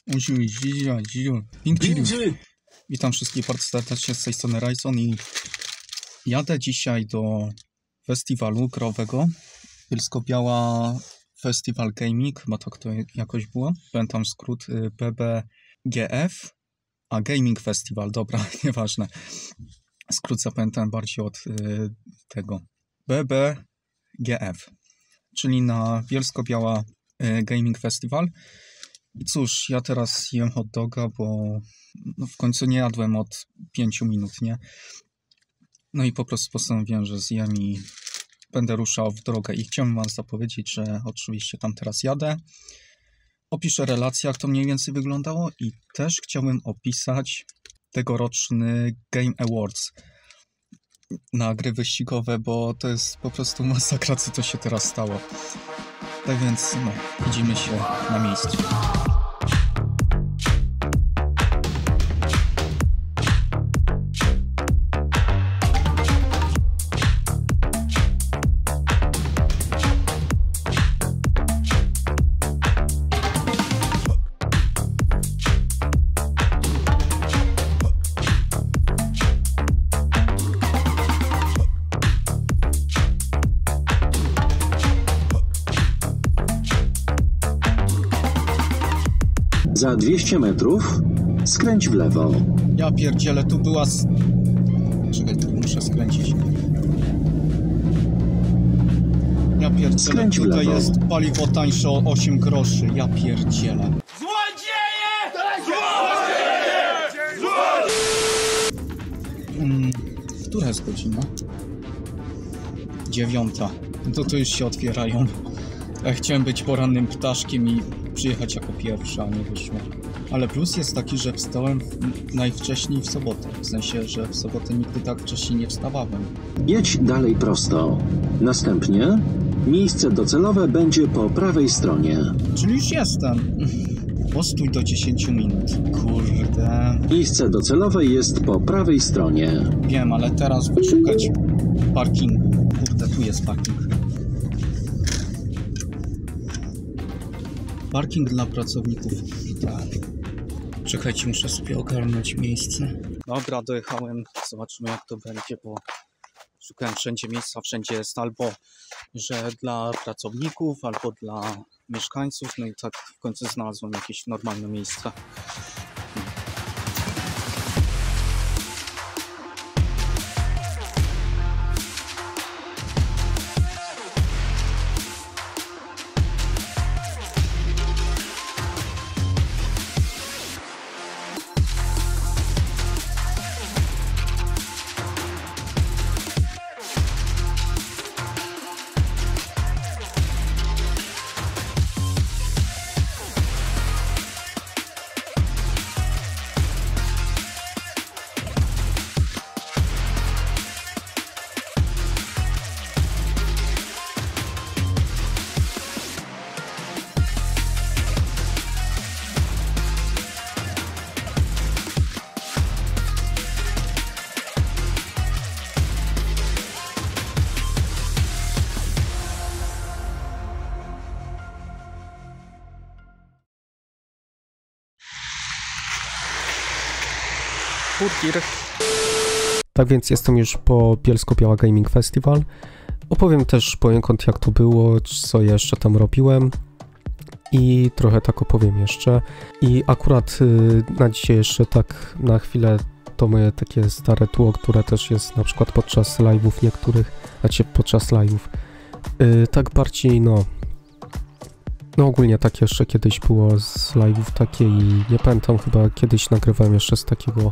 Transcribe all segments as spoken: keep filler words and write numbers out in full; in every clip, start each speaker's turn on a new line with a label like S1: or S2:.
S1: Witam wszystkich bardzo serdecznie z tej strony Rajson i jadę dzisiaj do festiwalu growego Bielsko-Biała Festival Gaming, chyba tak to jakoś było. Pamiętam skrót B B G F, a Gaming Festival, dobra, nieważne. Skrót zapamiętałem bardziej od y, tego B B G F, czyli na Bielsko-Biała y, Gaming Festival. I cóż, ja teraz jem hot doga, bo no w końcu nie jadłem od pięciu minut, nie? No i po prostu postanowiłem, że zjem i będę ruszał w drogę. I chciałem wam zapowiedzieć, że oczywiście tam teraz jadę. Opiszę relację, jak to mniej więcej wyglądało i też chciałbym opisać tegoroczny Game Awards na gry wyścigowe, bo to jest po prostu masakra, co to się teraz stało. Tak więc, no, widzimy się na miejscu.
S2: Za dwieście metrów skręć w lewo.
S1: Ja pierdzielę, tu była... S... Czekaj, tu muszę skręcić. Ja pierdzielę,
S2: Skręć
S1: tutaj jest paliwo tańsze o osiem groszy. Ja pierdzielę.
S3: Złodzieje! Złodzieje! Złodzieje!
S1: Hmm, która jest godzina? Dziewiąta. To tu już się otwierają. Ja chciałem być porannym ptaszkiem i przyjechać jako pierwszy, a nie wyszło. Ale plus jest taki, że wstałem najwcześniej w sobotę. W sensie, że w sobotę nigdy tak wcześniej nie wstawałem.
S2: Jedź dalej prosto. Następnie miejsce docelowe będzie po prawej stronie.
S1: Czyli już jestem. Postój do dziesięciu minut. Kurde.
S2: Miejsce docelowe jest po prawej stronie.
S1: Wiem, ale teraz wyszukać parkingu. Kurde, tu jest parking. Parking dla pracowników. Tak. Czekajcie, muszę sobie ogarnąć miejsce. Dobra, dojechałem. Zobaczymy, jak to będzie, bo szukałem wszędzie miejsca. Wszędzie jest albo, że dla pracowników, albo dla mieszkańców. No i tak w końcu znalazłem jakieś normalne miejsce. Burger.
S4: Tak więc jestem już po Bielsko-Biała Gaming Festival. Opowiem też poniekąd, jak to było, co jeszcze tam robiłem i trochę tak opowiem jeszcze. I akurat y, na dzisiaj jeszcze tak na chwilę to moje takie stare tło, które też jest na przykład podczas live'ów niektórych, znaczy podczas live'ów. Y, tak bardziej no... No ogólnie tak jeszcze kiedyś było z live'ów takie i nie pamiętam, chyba kiedyś nagrywałem jeszcze z takiego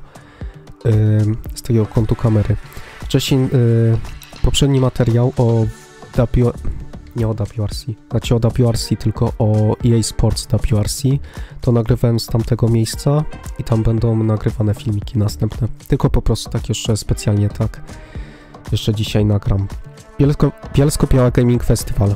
S4: z takiego kątu kamery. Wcześniej yy, poprzedni materiał o W... nie o W R C, znaczy o W R C, tylko o E A Sports W R C, to nagrywałem z tamtego miejsca i tam będą nagrywane filmiki następne. Tylko po prostu tak jeszcze specjalnie tak jeszcze dzisiaj nagram. Bielsko, Bielsko-Biała Gaming Festival.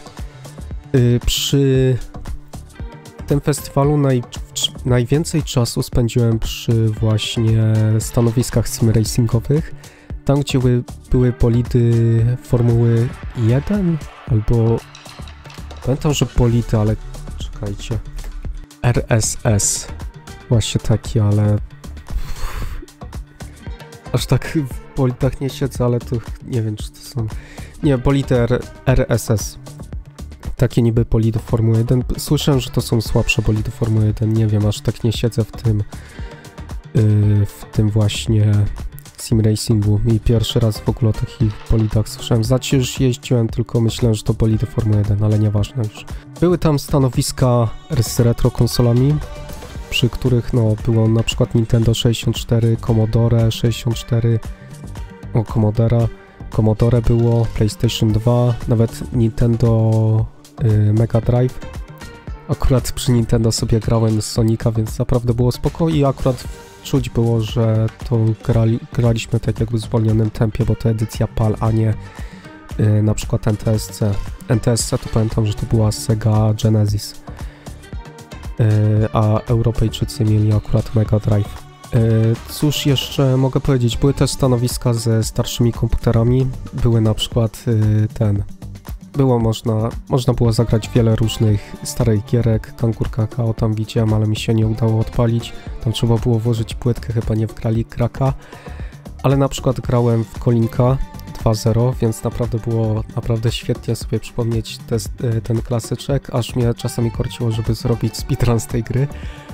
S4: Yy, przy tym festiwalu naj, najwięcej czasu spędziłem przy właśnie stanowiskach sim racingowych, tam gdzie były, były bolidy Formuły jeden albo pamiętam, że bolidy, ale czekajcie R S S. Właśnie taki, ale... Aż tak w bolidach nie siedzę, ale to nie wiem, czy to są... Nie, bolidy R S S. Takie niby bolidy Formuły jeden. Słyszałem, że to są słabsze bolidy Formuły jeden. Nie wiem, aż tak nie siedzę w tym... Yy, w tym właśnie... sim racingu i pierwszy raz w ogóle o takich bolidach słyszałem. Znaczy już jeździłem, tylko myślałem, że to bolidy Formuły jeden, ale nieważne już. Były tam stanowiska z retro konsolami, przy których no było na przykład Nintendo sześćdziesiąt cztery, Commodore sześćdziesiąt cztery, o Commodora, Commodore było, PlayStation dwa, nawet Nintendo y, Mega Drive. Akurat przy Nintendo sobie grałem z Sonika, więc naprawdę było spoko i akurat czuć było, że to grali, graliśmy tak jakby w zwolnionym tempie, bo to edycja PAL, a nie y, na przykład N T S C. N T S C to pamiętam, że to była Sega Genesis, y, a Europejczycy mieli akurat Mega Drive. Y, cóż jeszcze mogę powiedzieć, były też stanowiska ze starszymi komputerami, były na przykład y, ten... Było można, można było zagrać wiele różnych starych gierek, Kangur Kakao tam widziałem, ale mi się nie udało odpalić. Tam trzeba było włożyć płytkę, chyba nie wgrali kraka. Ale na przykład grałem w Kolinka dwa zero, więc naprawdę było naprawdę świetnie sobie przypomnieć te, ten klasyczek, aż mnie czasami korciło, żeby zrobić speedrun z tej gry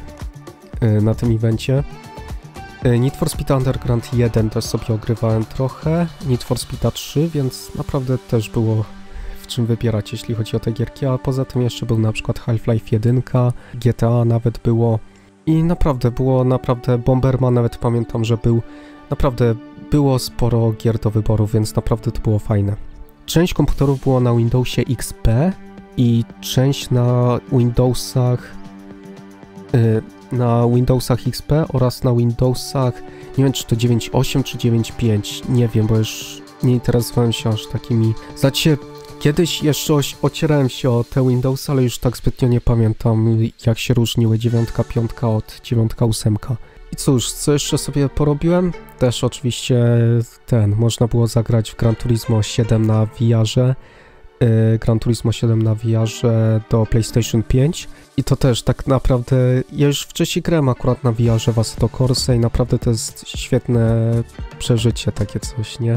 S4: na tym evencie. Need for Speed Underground jeden też sobie ogrywałem trochę, Need for Speed trzy, więc naprawdę też było w czym wybierać, jeśli chodzi o te gierki, a poza tym jeszcze był na przykład Half-Life jeden, G T A nawet było i naprawdę było, naprawdę Bomberman nawet pamiętam, że był, naprawdę było sporo gier do wyboru, więc naprawdę to było fajne. Część komputerów było na Windowsie X P i część na Windowsach yy, na Windowsach X P oraz na Windowsach, nie wiem czy to dziewięć osiem czy dziewięć pięć, nie wiem, bo już nie interesowałem się aż takimi, znaczy kiedyś jeszcze ocierałem się o te Windowsy, ale już tak zbytnio nie pamiętam, jak się różniły dziewiątka, piątka od dziewiątka, ósemka. I cóż, co jeszcze sobie porobiłem? Też oczywiście ten, można było zagrać w Gran Turismo siedem na V R-ze, yy, Gran Turismo siedem na V R-ze do PlayStation pięć i to też tak naprawdę, ja już wcześniej grałem akurat na V R-ze w Assetto Corsa i naprawdę to jest świetne przeżycie, takie coś, nie?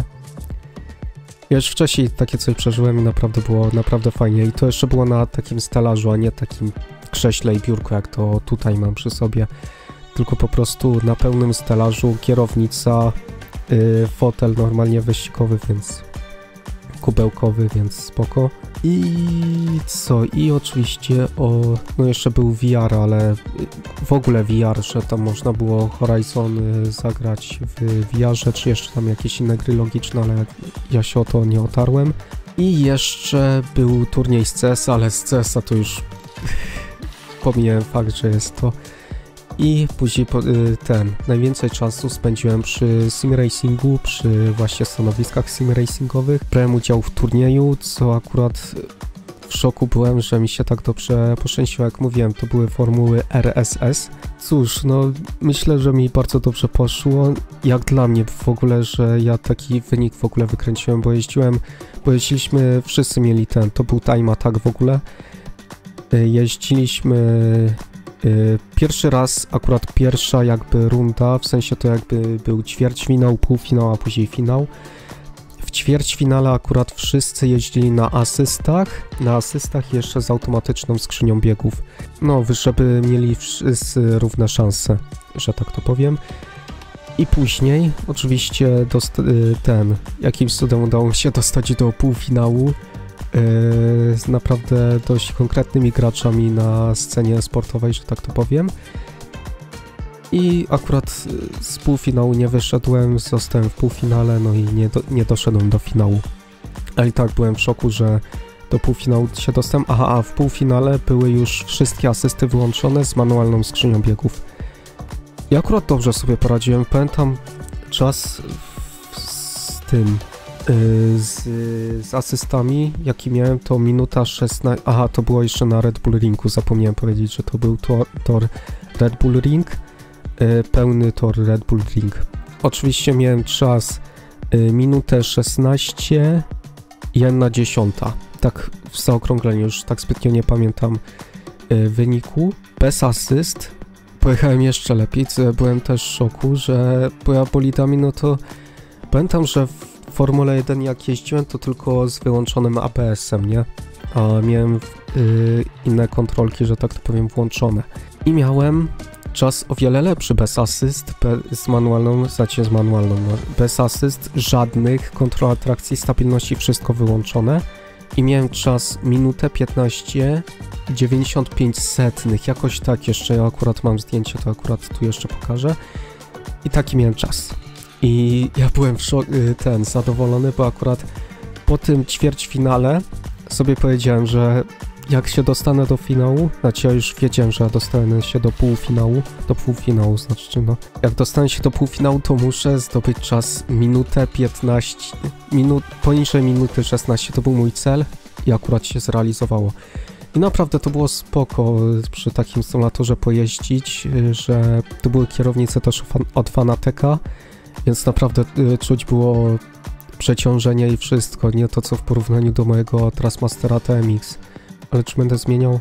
S4: Ja już wcześniej takie coś przeżyłem i naprawdę było naprawdę fajnie i to jeszcze było na takim stelażu, a nie takim krześle i biurku, jak to tutaj mam przy sobie, tylko po prostu na pełnym stelażu, kierownica, yy, fotel normalnie wyścigowy, więc kubełkowy, więc spoko. I co? I oczywiście o... no jeszcze był V R, ale w ogóle V R, że tam można było Horizon zagrać w V R-ze, czy jeszcze tam jakieś inne gry logiczne, ale ja się o to nie otarłem. I jeszcze był turniej z C S, ale z C S-a to już pomijałem fakt, że jest to. I później ten, najwięcej czasu spędziłem przy sim racingu, przy właśnie stanowiskach sim racingowych. Brałem udział w turnieju, co akurat w szoku byłem, że mi się tak dobrze poszczęściło, jak mówiłem, to były formuły R S S. Cóż, no myślę, że mi bardzo dobrze poszło, jak dla mnie w ogóle, że ja taki wynik w ogóle wykręciłem, bo jeździłem, bo jeździliśmy, wszyscy mieli ten, to był time attack w ogóle. Jeździliśmy... Pierwszy raz, akurat pierwsza jakby runda, w sensie to jakby był ćwierćfinał, półfinał, a później finał. W ćwierćfinale akurat wszyscy jeździli na asystach, na asystach jeszcze z automatyczną skrzynią biegów. No, żeby mieli wszyscy równe szanse, że tak to powiem. I później oczywiście ten, jakimś cudem udało mi się dostać do półfinału. Z naprawdę dość konkretnymi graczami na scenie sportowej, że tak to powiem. I akurat z półfinału nie wyszedłem, zostałem w półfinale, no i nie, do, nie doszedłem do finału. Ale i tak byłem w szoku, że do półfinału się dostałem. Aha, a w półfinale były już wszystkie asysty wyłączone z manualną skrzynią biegów. I akurat dobrze sobie poradziłem. Pamiętam czas z tym... Z, z asystami, jaki miałem, to minuta szesnaście... Aha, to było jeszcze na Red Bull Ringu, zapomniałem powiedzieć, że to był tor, tor Red Bull Ring, yy, pełny tor Red Bull Ring. Oczywiście miałem czas yy, minutę szesnaście i jedna dziesiąta. Tak w zaokrągleniu, już tak zbytnio nie pamiętam y, wyniku, bez asyst. Pojechałem jeszcze lepiej, co ja byłem też w szoku, że bo ja bolidami, no to pamiętam, że w Formule jeden jak jeździłem, to tylko z wyłączonym A B S-em, nie? A miałem y, inne kontrolki, że tak to powiem, włączone. I miałem czas o wiele lepszy, bez asyst, bez, z manualną, znaczy z manualną, no, bez asyst, żadnych kontrol trakcji, stabilności, wszystko wyłączone. I miałem czas minutę piętnaście dziewięćdziesiąt pięć setnych, jakoś tak jeszcze, ja akurat mam zdjęcie, to akurat tu jeszcze pokażę. I taki miałem czas. I ja byłem w szok, ten, zadowolony, bo akurat po tym ćwierćfinale sobie powiedziałem, że jak się dostanę do finału, znaczy ja już wiedziałem, że dostanę się do półfinału, do półfinału znaczy no, jak dostanę się do półfinału, to muszę zdobyć czas minutę piętnaście, minut, poniżej minuty szesnaście, to był mój cel i akurat się zrealizowało. I naprawdę to było spoko przy takim symulatorze pojeździć, że to były kierownice też od Fanateka, więc naprawdę y, czuć było przeciążenie i wszystko, nie to co w porównaniu do mojego Trustmastera T M X. Ale czy będę zmieniał?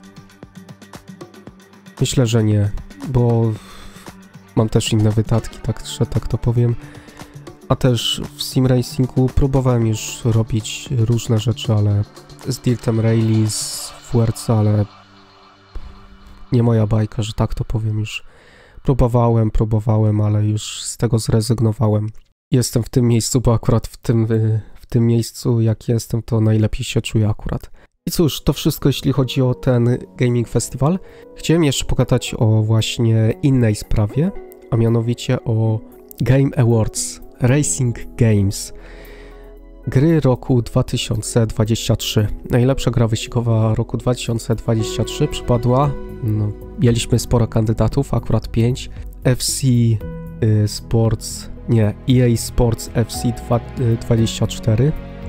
S4: Myślę, że nie, bo mam też inne wydatki, tak, że tak to powiem. A też w Sim Racingu próbowałem już robić różne rzeczy, ale z Dirtem Rally, z W R C, ale nie moja bajka, że tak to powiem już. Próbowałem, próbowałem, ale już z tego zrezygnowałem. Jestem w tym miejscu, bo akurat w tym, w tym miejscu, jak jestem, to najlepiej się czuję akurat. I cóż, to wszystko jeśli chodzi o ten Gaming Festival. Chciałem jeszcze pogadać o właśnie innej sprawie, a mianowicie o Game Awards, Racing Games. Gry roku dwa tysiące dwudziestego trzeciego. Najlepsza gra wyścigowa roku dwa tysiące dwudziestego trzeciego przypadła, no, mieliśmy sporo kandydatów, akurat pięć. F C y, Sports, nie, E A Sports F C dwadzieścia cztery.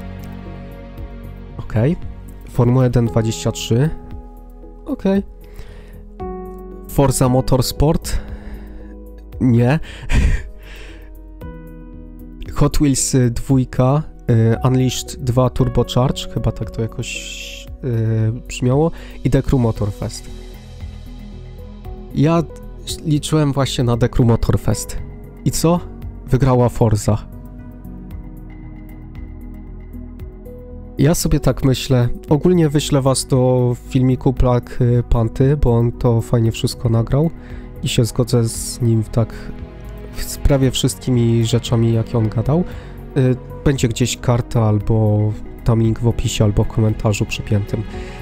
S4: Okej. Okay. Formuła jeden dwadzieścia trzy. Okej. Okay. Forza Motorsport. Nie. Hot Wheels dwa. Unleashed dwa Turbocharge. Chyba tak to jakoś yy, brzmiało. I The Crew Motorfest. Ja liczyłem właśnie na The Crew Motorfest. I co? Wygrała Forza. Ja sobie tak myślę, ogólnie wyślę was do filmiku Black Panty, bo on to fajnie wszystko nagrał i się zgodzę z nim w tak z prawie wszystkimi rzeczami, jakie on gadał. Będzie gdzieś karta albo tam link w opisie, albo w komentarzu przypiętym.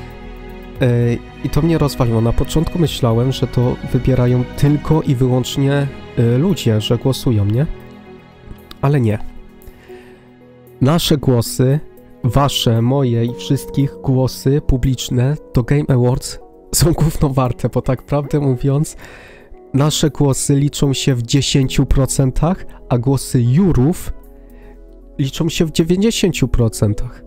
S4: I to mnie rozwaliło. Na początku myślałem, że to wybierają tylko i wyłącznie ludzie, że głosują, nie? Ale nie. Nasze głosy, wasze, moje i wszystkich głosy publiczne do Game Awards są gówno warte, bo tak prawdę mówiąc, nasze głosy liczą się w dziesięciu procentach, a głosy jurów liczą się w dziewięćdziesięciu procentach.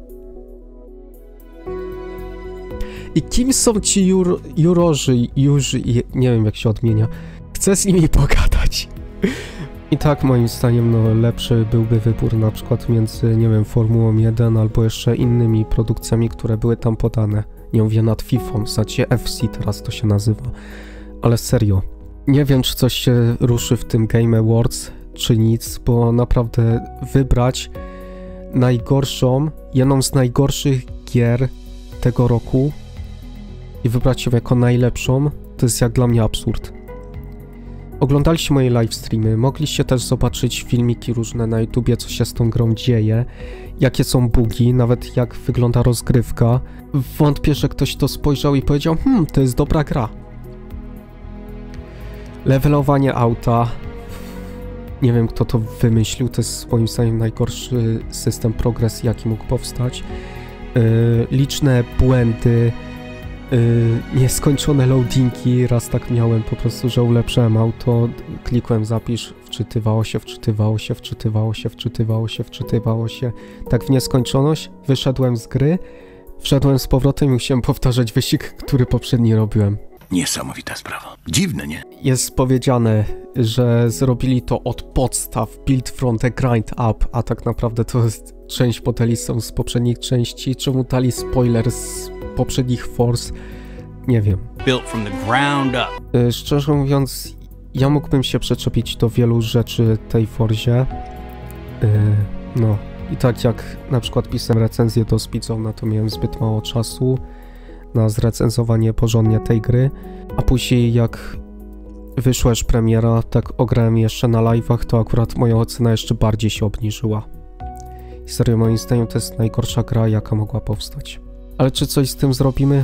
S4: I kim są ci jur, jurorzy, jurzy, nie wiem jak się odmienia. Chcę z nimi pogadać. I tak moim zdaniem no, lepszy byłby wybór na przykład między, nie wiem, Formułą jeden albo jeszcze innymi produkcjami, które były tam podane. Nie mówię nad Fifą, znaczy F C teraz to się nazywa. Ale serio, nie wiem czy coś się ruszy w tym Game Awards, czy nic, bo naprawdę wybrać najgorszą, jedną z najgorszych gier tego roku i wybrać ją jako najlepszą, to jest jak dla mnie absurd. Oglądaliście moje livestreamy, mogliście też zobaczyć filmiki różne na YouTubie, co się z tą grą dzieje, jakie są bugi, nawet jak wygląda rozgrywka. Wątpię, że ktoś to spojrzał i powiedział, hmm, to jest dobra gra. Levelowanie auta, nie wiem kto to wymyślił, to jest moim zdaniem najgorszy system progresji, jaki mógł powstać. Yy, liczne błędy, Yy, nieskończone loadingi, raz tak miałem po prostu, że ulepszałem auto, klikłem zapisz, wczytywało się, wczytywało się, wczytywało się, wczytywało się, wczytywało się, tak w nieskończoność, wyszedłem z gry, wszedłem z powrotem i musiałem powtarzać wyścig, który poprzedni robiłem.
S3: Niesamowita sprawa. Dziwne, nie?
S4: Jest powiedziane, że zrobili to od podstaw, build from the grind up, a tak naprawdę to jest część modeli są z poprzednich części, czemu dali spoiler z poprzednich Force, nie wiem.
S3: Built from the ground up.
S4: Yy, szczerze mówiąc, ja mógłbym się przyczepić do wielu rzeczy tej Forzie. Yy, no i tak jak na przykład pisałem recenzję do Speedzona, to miałem zbyt mało czasu na zrecenzowanie porządnie tej gry, a później jak wyszła już premiera, tak ograłem jeszcze na live'ach, to akurat moja ocena jeszcze bardziej się obniżyła. I serio, moim zdaniem to jest najgorsza gra, jaka mogła powstać. Ale czy coś z tym zrobimy?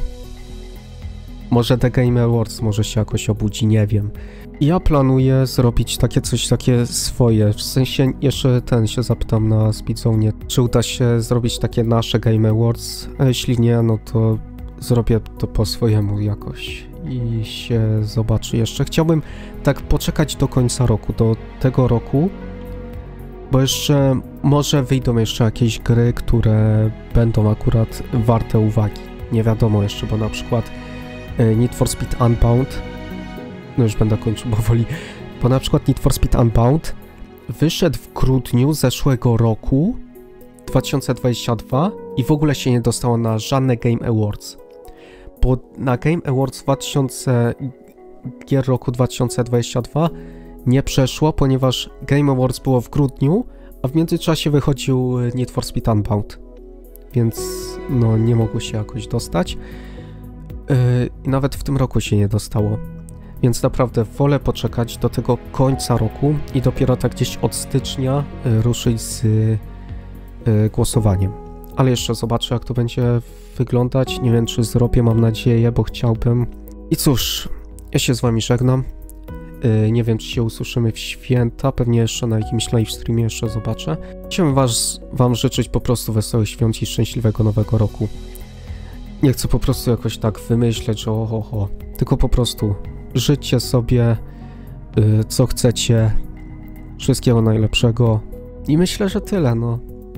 S4: Może The Game Awards może się jakoś obudzi, nie wiem. Ja planuję zrobić takie coś takie swoje, w sensie jeszcze ten się zapytam na Speedzone, czy uda się zrobić takie nasze Game Awards, a jeśli nie, no to zrobię to po swojemu jakoś i się zobaczy jeszcze. Chciałbym tak poczekać do końca roku, do tego roku, bo jeszcze może wyjdą jeszcze jakieś gry, które będą akurat warte uwagi. Nie wiadomo jeszcze, bo na przykład Need for Speed Unbound, no już będę kończył powoli, bo na przykład Need for Speed Unbound wyszedł w grudniu zeszłego roku, dwa tysiące dwudziestego drugiego, i w ogóle się nie dostało na żadne Game Awards. Bo na Game Awards dwa tysiące gier roku dwa tysiące dwudziestego drugiego nie przeszło, ponieważ Game Awards było w grudniu, a w międzyczasie wychodził Need for Speed Unbound. Więc no nie mogło się jakoś dostać. I yy, nawet w tym roku się nie dostało. Więc naprawdę wolę poczekać do tego końca roku i dopiero tak gdzieś od stycznia yy, ruszyć z yy, głosowaniem. Ale jeszcze zobaczę, jak to będzie wyglądać. Nie wiem, czy zrobię, mam nadzieję, bo chciałbym. I cóż, ja się z wami żegnam. Yy, nie wiem, czy się usłyszymy w święta. Pewnie jeszcze na jakimś live streamie jeszcze zobaczę. Chciałbym was, wam życzyć po prostu wesołych świąt i szczęśliwego nowego roku. Nie chcę po prostu jakoś tak wymyśleć, że oho, oho. Tylko po prostu żyćcie sobie, yy, co chcecie. Wszystkiego najlepszego. I myślę, że tyle, no.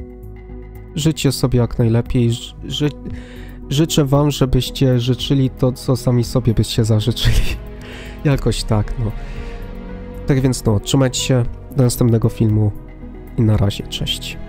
S4: Życie sobie jak najlepiej. Ży życzę wam, żebyście życzyli to, co sami sobie byście zażyczyli. Jakoś tak, no. Tak więc no, trzymajcie się do następnego filmu i na razie, cześć.